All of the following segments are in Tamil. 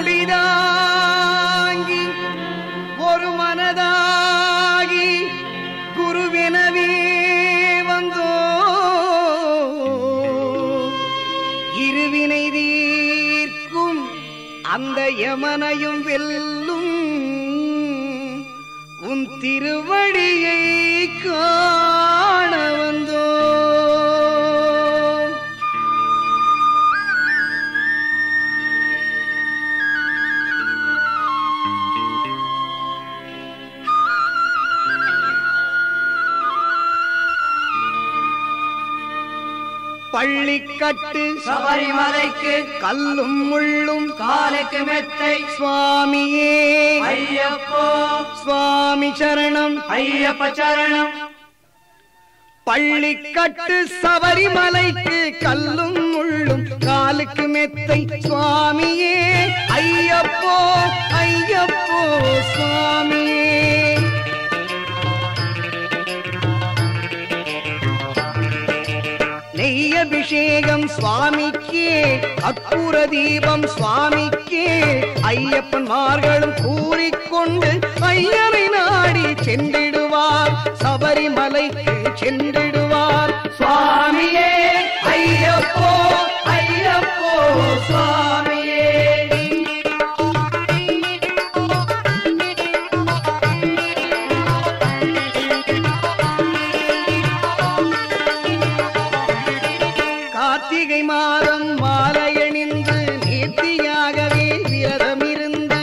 முடிதாங்கி ஒரு மனதாகி குருவெனவே வந்தோ இருவினை தீர்க்கும் அந்த யமனையும் வெல்லும் உன் திருவடியை காண வந்தோ பள்ளிக்கட்டு சபரிமலைக்கு கல்லும் முள்ளும் காலுக்கு மெத்தை சுவாமியே ஐயப்போ சுவாமி சரணம் ஐயப்ப சரணம். பள்ளிக்கட்டு சபரிமலைக்கு கல்லும் முள்ளும் காலுக்கு மெத்தை சுவாமியே ஐயப்போ ஐயப்போ சுவாமியே. நெய்யபிஷேகம் சுவாமிக்கே அற்புத தீபம் சுவாமிக்கே ஐயப்பன்மார்களும் கூறிக்கொண்டு ஐயனை நாடி சென்றிடுவார் சபரிமலைக்கு சென்றிடுவார் சுவாமியே ஐயப்போ ஐயப்போ சுவாமியே. கார்த்திகை மாதம் மாலையணிந்து நேர்த்தியாகவே விரதம் இருந்து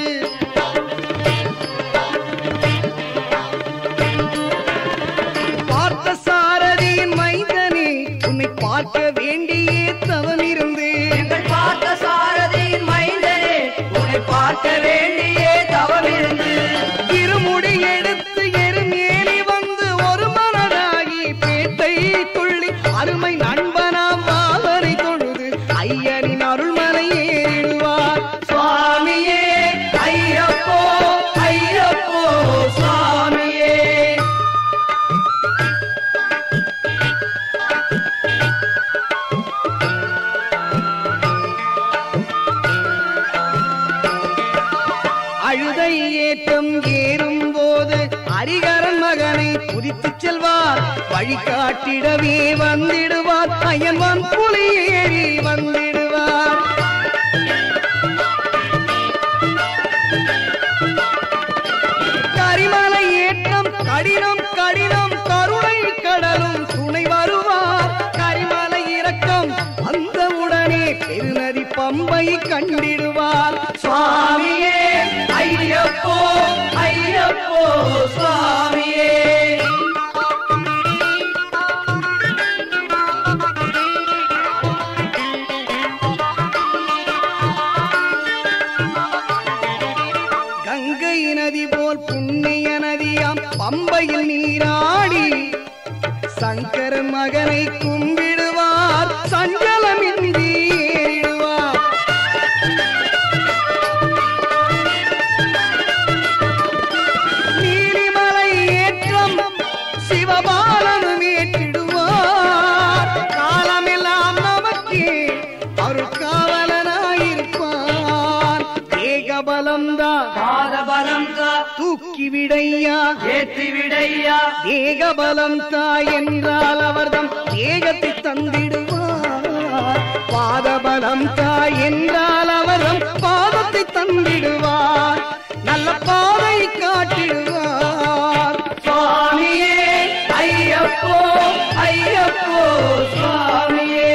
பார்த்த சாரதியின் மைந்தனே உன்னை பார்க்க வேண்டியே தவம் இருந்து பார்த்த சாரதியின் மைந்தனே உன்னை பார்க்க வேண்டியே தவம் இருந்து இருமுடி எடுத்து எருமேலி வந்து ஒரு மனதாகி பேட்டை துள்ளி அருமை நண்பனாம் பாவனை தொழுது ஐயனின் அருள்மலை ஏறிடுவார் சுவாமியே ஐயப்போ ஐயப்போ சுவாமியே. அழுதை ஏற்றம் ஏறும் போது ஹரிகரன் மகனை குதித்துச் செல்வார் வழிகாட்டிடவே வந்திடுவார் ஐயன் புலி ஏறி வந்திடுவார். கரிமலை ஏற்றம் கடினம் கடினம் கருணை கடலும் துணை வருவார் கரிமலை இறக்கம் வந்தவுடனே பெருநதி பம்பை கண்டிடுவார் சுவாமியே ஐயப்போ ஐயப்போ சுவாமியே. கங்கை நதி போல் புண்ணிய நதியாம் பம்பையில் நீராடி சங்கரன் மகனை கும்பிடுவார் சஞ்சலமின்றி ஏறிடுவார். நீலிமலை ஏற்றம் சிவபாலனும் ஏற்றிடுவார் காலமெல்லாம் நமக்கே அருட்காவலனாயிருப்பான். ஏகபலம்தான் பாதபலம் தா தூக்கி விடையா ஏற்றி விடையா தேகபலம் தாய் என்றால் அவர்தம் தேகத்தை தந்திடுவார். பாதபலம் தாய் என்றால் அவர்தம் பாதத்தை தந்திடுவார். நல்ல பாதை காட்டிடுவார் சுவாமியே ஐயப்போ ஐயப்போ சுவாமியே.